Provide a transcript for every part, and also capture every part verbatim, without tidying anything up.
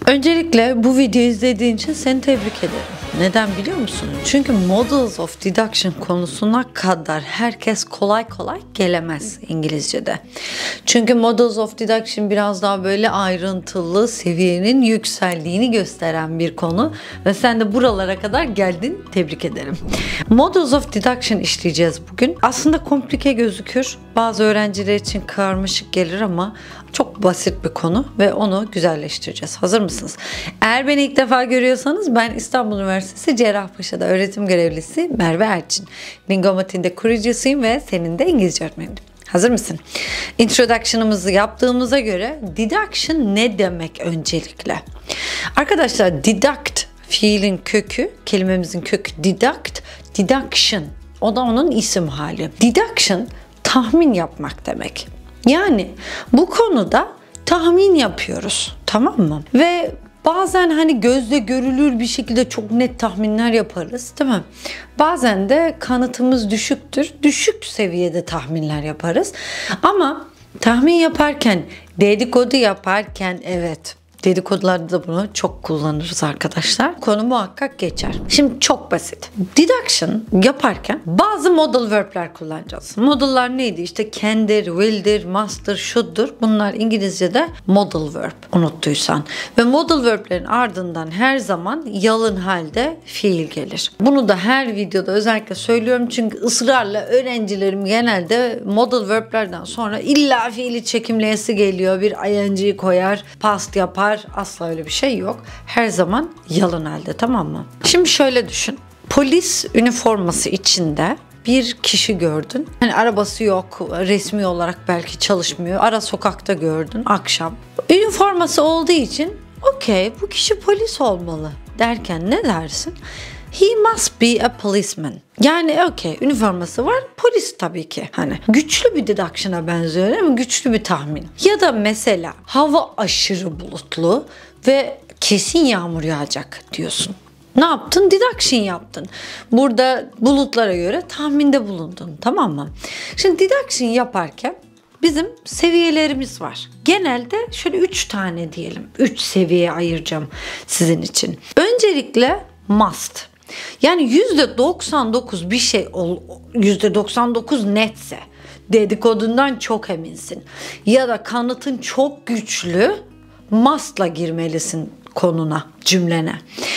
Öncelikle bu videoyu izlediğin için seni tebrik ederim. Neden biliyor musun? Çünkü Models of Deduction konusuna kadar herkes kolay kolay gelemez İngilizce'de. Çünkü Models of Deduction biraz daha böyle ayrıntılı, seviyenin yükseldiğini gösteren bir konu ve sen de buralara kadar geldin. Tebrik ederim. Models of Deduction işleyeceğiz bugün. Aslında komplike gözükür. Bazı öğrenciler için karmaşık gelir ama çok basit bir konu ve onu güzelleştireceğiz. Hazır mısınız? Eğer beni ilk defa görüyorsanız ben İstanbul Üniversitesi Cerrahpaşa'da öğretim görevlisi Merve Erçin. Bingo Matin'de kurucusuyum ve senin de İngilizce öğretmenim. Hazır mısın? Introduction'ımızı yaptığımıza göre deduction ne demek öncelikle? Arkadaşlar deduct fiilin kökü, kelimemizin kökü deduct, deduction. O da onun isim hali. Deduction tahmin yapmak demek. Yani bu konuda tahmin yapıyoruz, tamam mı? Ve bazen hani gözle görülür bir şekilde çok net tahminler yaparız, değil mi? Bazen de kanıtımız düşüktür, düşük seviyede tahminler yaparız. Ama tahmin yaparken, dedikodu yaparken evet, dedikodularda da bunu çok kullanırız arkadaşlar. Konu muhakkak geçer. Şimdi çok basit. Deduction yaparken bazı modal verb'ler kullanacağız. Modal'lar neydi? İşte can'dir, will'dir, must'dır, should'dur. Bunlar İngilizce'de modal verb unuttuysan. Ve modal verb'lerin ardından her zaman yalın halde fiil gelir. Bunu da her videoda özellikle söylüyorum çünkü ısrarla öğrencilerim genelde modal verb'lerden sonra illa fiili çekimleyesi geliyor. Bir ing'yi koyar, past yapar. Asla öyle bir şey yok. Her zaman yalın halde, tamam mı? Şimdi şöyle düşün. Polis üniforması içinde bir kişi gördün. Hani arabası yok, resmi olarak belki çalışmıyor. Ara sokakta gördün akşam. Üniforması olduğu için okey bu kişi polis olmalı derken ne dersin? He must be a policeman. Yani okey üniforması var, polis tabii ki. Hani güçlü bir deduction'a benziyor değil mi? Güçlü bir tahmin. Ya da mesela hava aşırı bulutlu ve kesin yağmur yağacak diyorsun. Ne yaptın? Deduction yaptın. Burada bulutlara göre tahminde bulundun, tamam mı? Şimdi deduction yaparken bizim seviyelerimiz var. Genelde şöyle üç tane diyelim. üç seviyeye ayıracağım sizin için. Öncelikle must. Yani yüzde doksan dokuz bir şey yüzde doksan dokuz netse, dedikodundan çok eminsin ya da kanıtın çok güçlü, must'la girmelisin konuna, cümlene.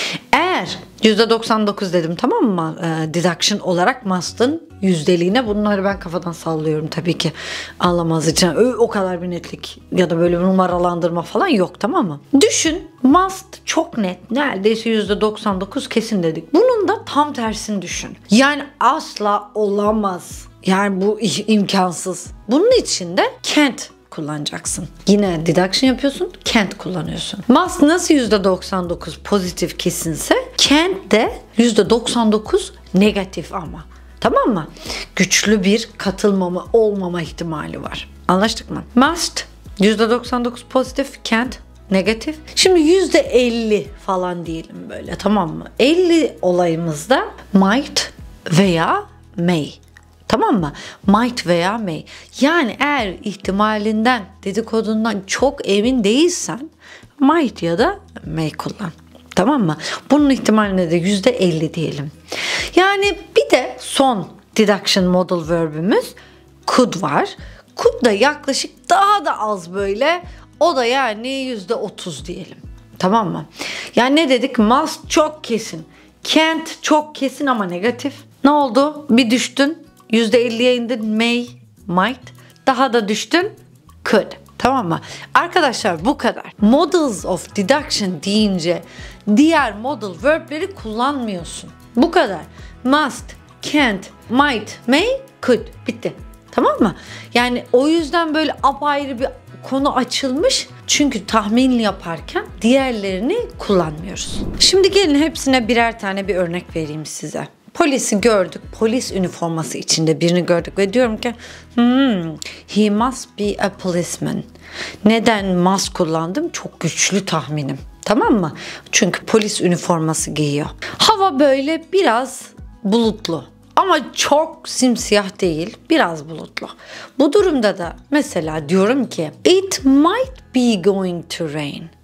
Eğer yüzde doksan dokuz dedim, tamam mı? E, deduction olarak must'ın yüzdeliğine, bunları ben kafadan sallıyorum tabii ki anlamaz için. O kadar bir netlik ya da böyle bir numaralandırma falan yok, tamam mı? Düşün, must çok net, neredeyse yüzde doksan dokuz kesin dedik. Bunun da tam tersini düşün. Yani asla olamaz. Yani bu imkansız. Bunun için de can't kullanacaksın. Yine deduction yapıyorsun, can't kullanıyorsun. Must nasıl yüzde doksan dokuz pozitif kesinse, can't de yüzde doksan dokuz negatif ama. Tamam mı? Güçlü bir katılmama, olmama ihtimali var. Anlaştık mı? Must yüzde doksan dokuz pozitif, can't negatif. Şimdi yüzde elli falan diyelim böyle, tamam mı? elli olayımızda might veya may. Tamam mı? Might veya may. Yani eğer ihtimalinden, dedikodundan çok emin değilsen might ya da may kullan. Tamam mı? Bunun ihtimaline de yüzde elli diyelim. Yani bir de son deduction modal verbimiz could var. Could da yaklaşık daha da az böyle. O da yani yüzde otuz diyelim. Tamam mı? Yani ne dedik? Must çok kesin. Can't çok kesin ama negatif. Ne oldu? Bir düştün. yüzde elliye indin. May, might. Daha da düştün. Could. Tamam mı? Arkadaşlar bu kadar. Models of deduction deyince diğer modal verb'leri kullanmıyorsun. Bu kadar. Must, can't, might, may, could. Bitti. Tamam mı? Yani o yüzden böyle apayrı bir konu açılmış. Çünkü tahmin yaparken diğerlerini kullanmıyoruz. Şimdi gelin hepsine birer tane bir örnek vereyim size. Polisi gördük. Polis üniforması içinde birini gördük ve diyorum ki hmm, he must be a policeman. Neden must kullandım? Çok güçlü tahminim. Tamam mı? Çünkü polis üniforması giyiyor. Hava böyle biraz bulutlu. Ama çok simsiyah değil, biraz bulutlu. Bu durumda da mesela diyorum ki it might be going to rain.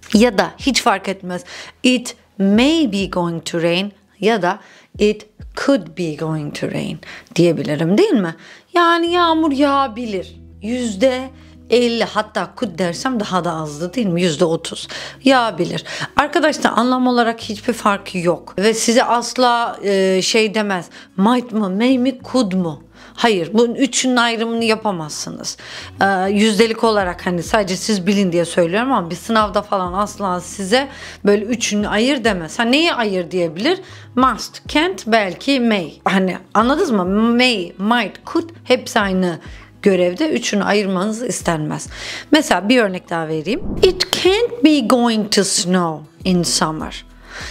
Ya da hiç fark etmez. It may be going to rain ya da it could be going to rain diyebilirim, değil mi? Yani yağmur yağabilir. Yüzde elli, hatta could dersem daha da azdı, değil mi? yüzde otuz yağabilir. Arkadaşlar anlam olarak hiçbir farkı yok. Ve size asla e, şey demez. Might mı, may mi, could mu? Hayır, bunun üçünün ayrımını yapamazsınız. Ee, yüzdelik olarak hani sadece siz bilin diye söylüyorum ama bir sınavda falan asla size böyle üçünü ayır demez. Ha, neyi ayır diyebilir? Must, can't, belki may. Hani anladınız mı? May, might, could hepsi aynı görevde. Üçünü ayırmanız istenmez. Mesela bir örnek daha vereyim. It can't be going to snow in summer.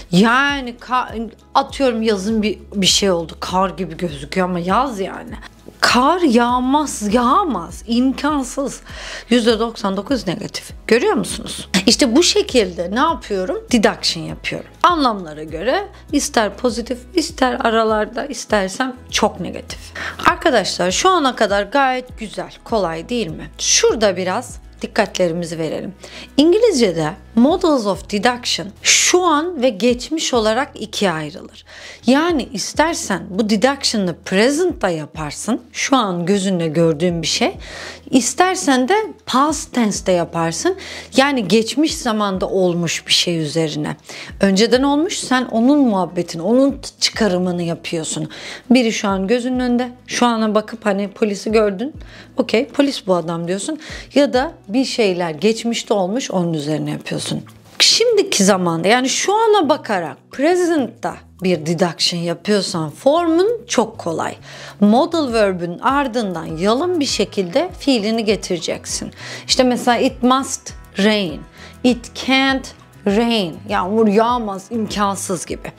Yani atıyorum yazın bir, bir şey oldu. Kar gibi gözüküyor ama yaz yani. Kar yağmaz, yağmaz. İmkansız. yüzde doksan dokuz negatif. Görüyor musunuz? İşte bu şekilde ne yapıyorum? Deduction yapıyorum. Anlamlara göre ister pozitif, ister aralarda, istersem çok negatif. Arkadaşlar şu ana kadar gayet güzel, kolay değil mi? Şurada biraz dikkatlerimizi verelim. İngilizce'de models of deduction şu an ve geçmiş olarak ikiye ayrılır. Yani istersen bu deduction'ı present'ta yaparsın. Şu an gözünle gördüğün bir şey. İstersen de past tense'te yaparsın. Yani geçmiş zamanda olmuş bir şey üzerine. Önceden olmuş, sen onun muhabbetini, onun çıkarımını yapıyorsun. Biri şu an gözünün önünde. Şu ana bakıp hani polisi gördün. Okey, polis bu adam diyorsun. Ya da bir şeyler geçmişte olmuş, onun üzerine yapıyorsun. Şimdiki zamanda yani şu ana bakarak present'ta bir deduction yapıyorsan formun çok kolay. Modal verb'ün ardından yalın bir şekilde fiilini getireceksin. İşte mesela it must rain, it can't rain, yağmur yağmaz, imkansız gibi.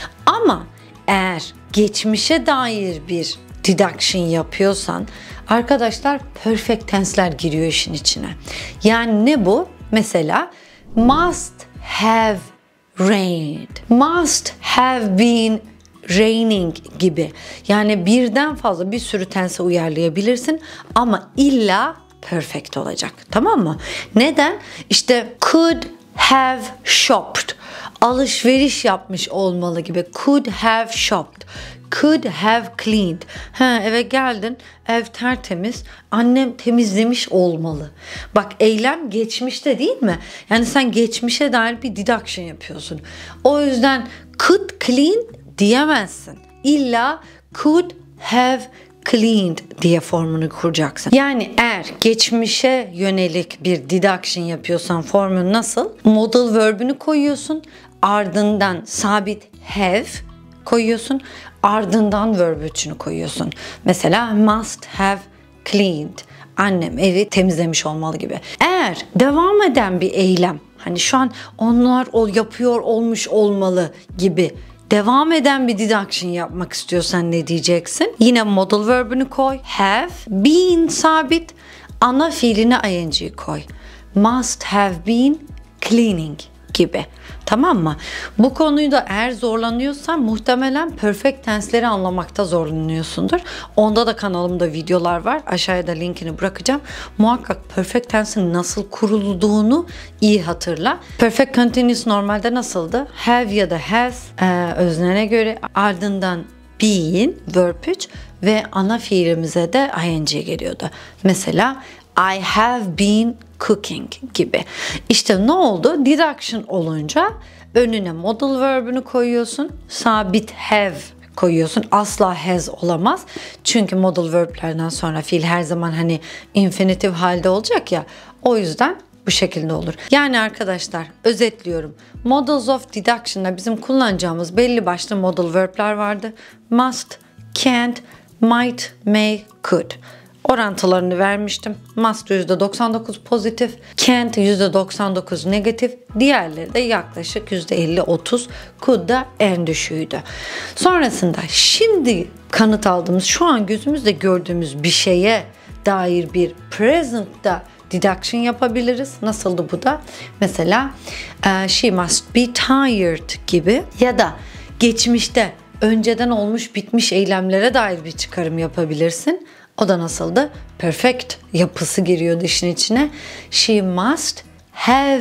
Ama eğer geçmişe dair bir deduction yapıyorsan arkadaşlar perfect tense'ler giriyor işin içine. Yani ne bu? Mesela must have rained, must have been raining gibi. Yani birden fazla bir sürü tense uyarlayabilirsin ama illa perfect olacak. Tamam mı? Neden? İşte could have shopped, alışveriş yapmış olmalı gibi. Could have shopped, could have cleaned. Ha, eve geldin, ev tertemiz, annem temizlemiş olmalı. Bak, eylem geçmişte, değil mi? Yani sen geçmişe dair bir deduction yapıyorsun. O yüzden could clean diyemezsin. İlla could have cleaned diye formunu kuracaksın. Yani eğer geçmişe yönelik bir deduction yapıyorsan formun nasıl? Modal verb'ünü koyuyorsun. Ardından sabit have koyuyorsun. Ardından verb üçünü koyuyorsun. Mesela must have cleaned. Annem evi temizlemiş olmalı gibi. Eğer devam eden bir eylem, hani şu an onlar o yapıyor olmuş olmalı gibi devam eden bir deduction yapmak istiyorsan ne diyeceksin? Yine modal verb'ünü koy. Have, been sabit, ana fiiline ing'yi koy. Must have been cleaning gibi. Tamam mı? Bu konuyu da eğer zorlanıyorsan muhtemelen perfect tense'leri anlamakta zorlanıyorsundur. Onda da kanalımda videolar var. Aşağıya da linkini bırakacağım. Muhakkak perfect tense'in nasıl kurulduğunu iyi hatırla. Perfect continuous normalde nasıldı? Have ya da has e, öznene göre, ardından been verb üç ve ana fiilimize de ing geliyordu. Mesela I have been cooking gibi. İşte ne oldu? Deduction olunca önüne modal verb'ünü koyuyorsun. Sabit have koyuyorsun. Asla has olamaz. Çünkü modal verb'lerden sonra fiil her zaman hani infinitive halde olacak ya. O yüzden bu şekilde olur. Yani arkadaşlar özetliyorum. Modals of deduction'da bizim kullanacağımız belli başlı modal verb'ler vardı. Must, can't, might, may, could. Orantılarını vermiştim. Must yüzde doksan dokuz pozitif, can't yüzde doksan dokuz negatif, diğerleri de yaklaşık yüzde elli otuz, could da en düşüğüydü. Sonrasında şimdi kanıt aldığımız, şu an gözümüzde gördüğümüz bir şeye dair bir present'ta deduction yapabiliriz. Nasıldı bu da? Mesela she must be tired gibi ya da geçmişte önceden olmuş bitmiş eylemlere dair bir çıkarım yapabilirsin. O da nasıldı? Perfect yapısı giriyordu işin içine. She must have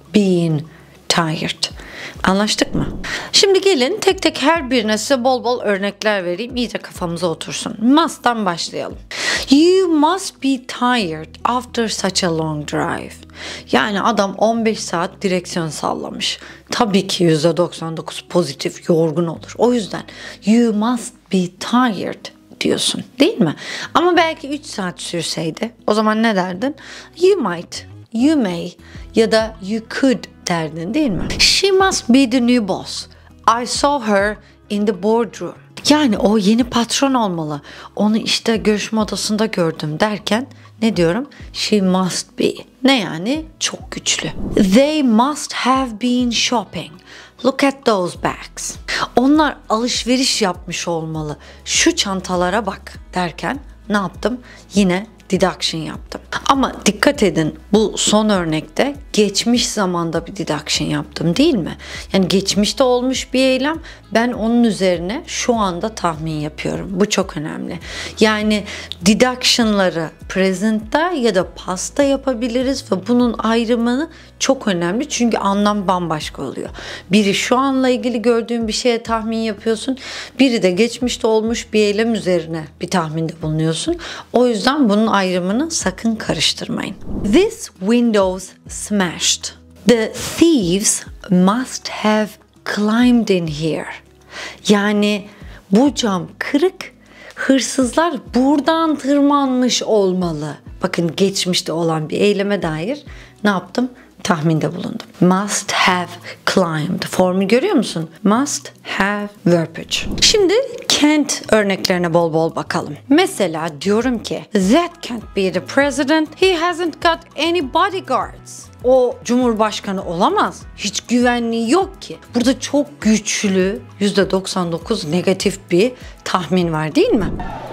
being tired. Anlaştık mı? Şimdi gelin tek tek her birine size bol bol örnekler vereyim. İyice kafamıza otursun. Must'tan başlayalım. You must be tired after such a long drive. Yani adam on beş saat direksiyon sallamış. Tabii ki yüzde doksan dokuz pozitif, yorgun olur. O yüzden you must be tired diyorsun, değil mi? Ama belki üç saat sürseydi o zaman ne derdin? You might, you may ya da you could derdin, değil mi? She must be the new boss. I saw her in the boardroom. Yani o yeni patron olmalı. Onu işte görüşme odasında gördüm derken ne diyorum? She must be. Ne yani? Çok güçlü. They must have been shopping. Look at those bags. Onlar alışveriş yapmış olmalı. Şu çantalara bak derken ne yaptım? Yine deduction yaptım. Ama dikkat edin, bu son örnekte geçmiş zamanda bir deduction yaptım, değil mi? Yani geçmişte olmuş bir eylem, ben onun üzerine şu anda tahmin yapıyorum. Bu çok önemli. Yani deduction'ları present'ta ya da past'ta yapabiliriz ve bunun ayrımını çok önemli çünkü anlam bambaşka oluyor. Biri şu anla ilgili gördüğün bir şeye tahmin yapıyorsun. Biri de geçmişte olmuş bir eylem üzerine bir tahminde bulunuyorsun. O yüzden bunun ayrımını sakın karıştırmayın. This windows smashed. The thieves must have climbed in here. Yani bu cam kırık, hırsızlar buradan tırmanmış olmalı. Bakın geçmişte olan bir eyleme dair ne yaptım? Tahminde bulundum. Must have climbed. Formu görüyor musun? Must have verbiage. Şimdi can't örneklerine bol bol bakalım. Mesela diyorum ki that can't be the president. He hasn't got any bodyguards. O cumhurbaşkanı olamaz. Hiç güvenliği yok ki. Burada çok güçlü yüzde doksan dokuz negatif bir tahmin var, değil mi?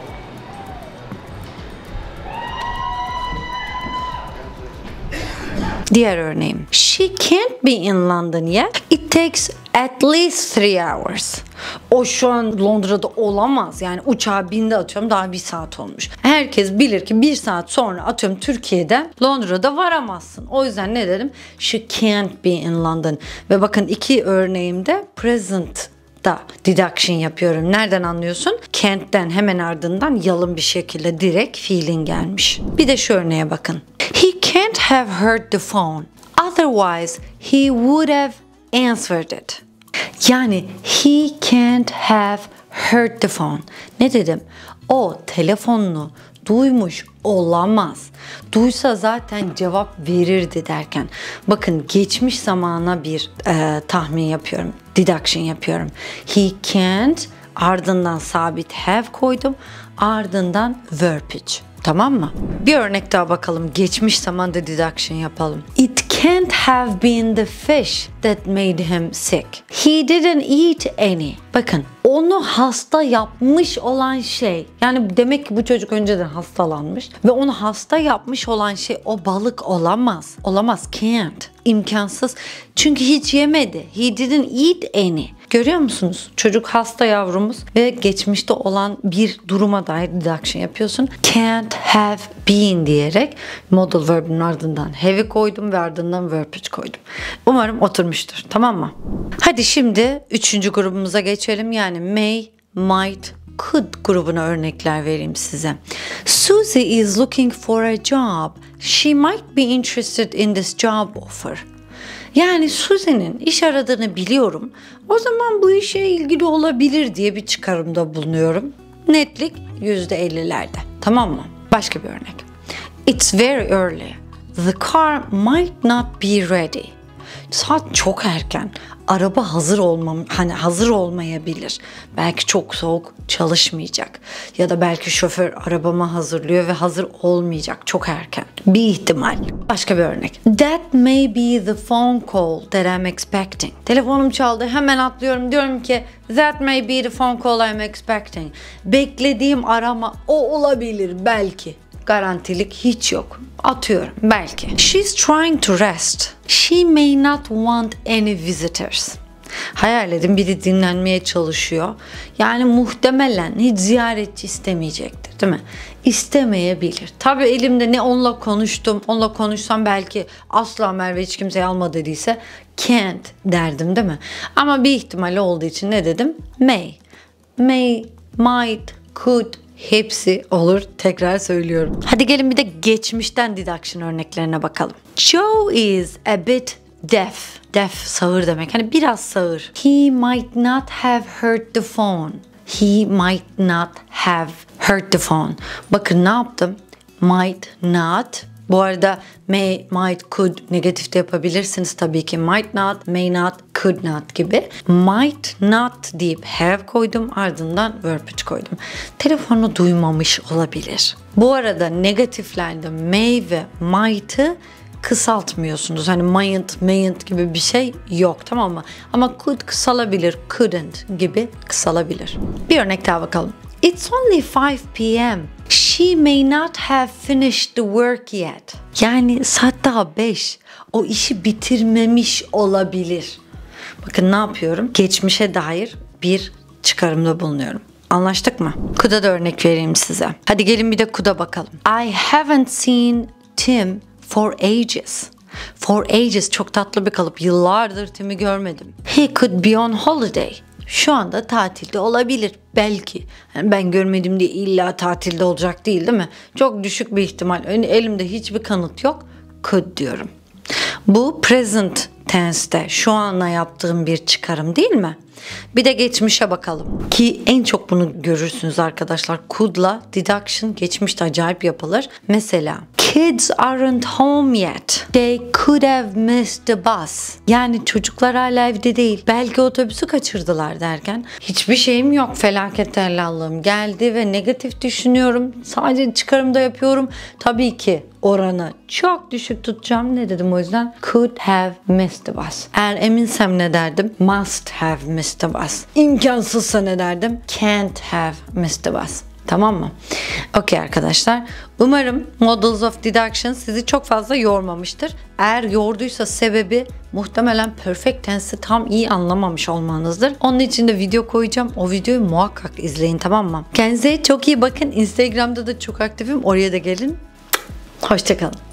Diğer örneğim. She can't be in London yet. It takes at least three hours. O şu an Londra'da olamaz. Yani uçağa bindi atıyorum daha bir saat olmuş. Herkes bilir ki bir saat sonra atıyorum Türkiye'den Londra'da varamazsın. O yüzden ne dedim? She can't be in London. Ve bakın iki örneğimde present da deduction yapıyorum. Nereden anlıyorsun? Can't'ten hemen ardından yalın bir şekilde direkt fiilin gelmiş. Bir de şu örneğe bakın. He can't have heard the phone. Otherwise he would have answered it. Yani he can't have heard the phone. Ne dedim? O telefonunu duymuş olamaz. Duysa zaten cevap verirdi derken. Bakın geçmiş zamana bir e, tahmin yapıyorum. Deduction yapıyorum. He can't, ardından sabit have koydum. Ardından verbiage. Tamam mı? Bir örnek daha bakalım. Geçmiş zamanda deduction yapalım. It can't have been the fish that made him sick. He didn't eat any. Bakın, onu hasta yapmış olan şey. Yani demek ki bu çocuk önceden hastalanmış ve onu hasta yapmış olan şey o balık olamaz. Olamaz. Can't. İmkansız. Çünkü hiç yemedi. He didn't eat any. Görüyor musunuz? Çocuk hasta yavrumuz ve geçmişte olan bir duruma dair deduction yapıyorsun. Can't have been diyerek modal verb'in ardından have'i koydum ve ardından verbiage koydum. Umarım oturmuştur. Tamam mı? Hadi şimdi üçüncü grubumuza geçelim. Yani may, might, could grubuna örnekler vereyim size. Susie is looking for a job. She might be interested in this job offer. Yani Susie'nin iş aradığını biliyorum. O zaman bu işe ilgili olabilir diye bir çıkarımda bulunuyorum. Netlik yüzde ellilerde. Tamam mı? Başka bir örnek. It's very early. The car might not be ready. Saat çok erken. Araba hazır olmam, hani hazır olmayabilir. Belki çok soğuk, çalışmayacak. Ya da belki şoför arabamı hazırlıyor ve hazır olmayacak. Çok erken. Bir ihtimal. Başka bir örnek. That may be the phone call that I'm expecting. Telefonum çaldı. Hemen atlıyorum. Diyorum ki that may be the phone call I'm expecting. Beklediğim arama o olabilir belki. Garantilik hiç yok. Atıyorum belki. She's trying to rest. She may not want any visitors. Hayal edin, biri dinlenmeye çalışıyor. Yani muhtemelen hiç ziyaretçi istemeyecektir, değil mi? İstemeyebilir. Tabii elimde ne onunla konuştum, onunla konuşsam belki asla Merve hiç kimseyi alma dediyse can't derdim, değil mi? Ama bir ihtimali olduğu için ne dedim? May. May, might, could, hepsi olur. Tekrar söylüyorum. Hadi gelin bir de geçmişten deduction örneklerine bakalım. Joe is a bit deaf. Deaf sağır demek. Hani biraz sağır. He might not have heard the phone. He might not have heard the phone. Bakın ne yaptım? Might not. Bu arada may, might, could negatifte yapabilirsiniz tabii ki. Might not, may not, could not gibi. Might not deyip have koydum. Ardından verb üç koydum. Telefonu duymamış olabilir. Bu arada negatiflerde may ve might'ı kısaltmıyorsunuz. Hani mayn't, mayn't gibi bir şey yok, tamam mı? Ama could kısalabilir, couldn't gibi kısalabilir. Bir örnek daha bakalım. It's only five p m She may not have finished the work yet. Yani saat daha beş. O işi bitirmemiş olabilir. Bakın ne yapıyorum? Geçmişe dair bir çıkarımda bulunuyorum. Anlaştık mı? Could'a da örnek vereyim size. Hadi gelin bir de could'a bakalım. I haven't seen Tim for ages. For ages çok tatlı bir kalıp. Yıllardır Tim'i görmedim. He could be on holiday. Şu anda tatilde olabilir belki. Yani ben görmedim diye illa tatilde olacak değil, değil mi? Çok düşük bir ihtimal. Elimde hiçbir kanıt yok. Could diyorum. Bu present tense'te şu anla yaptığım bir çıkarım değil mi? Bir de geçmişe bakalım. Ki en çok bunu görürsünüz arkadaşlar. Could'la deduction geçmişte acayip yapılır. Mesela kids aren't home yet. They could have missed the bus. Yani çocuklar hala evde değil. Belki otobüsü kaçırdılar derken hiçbir şeyim yok. Felaket tellallığım geldi ve negatif düşünüyorum. Sadece çıkarımda yapıyorum. Tabii ki oranı çok düşük tutacağım. Ne dedim o yüzden? Could have missed the bus. Eğer eminsem ne derdim? Must have missed the bus. İmkansızsa ne derdim? Can't have missed the bus. Tamam mı? Okey arkadaşlar. Umarım Models of Deduction sizi çok fazla yormamıştır. Eğer yorduysa sebebi muhtemelen perfect tense'i tam iyi anlamamış olmanızdır. Onun için de video koyacağım. O videoyu muhakkak izleyin, tamam mı? Kendinize çok iyi bakın. Instagram'da da çok aktifim. Oraya da gelin. Hoşçakalın.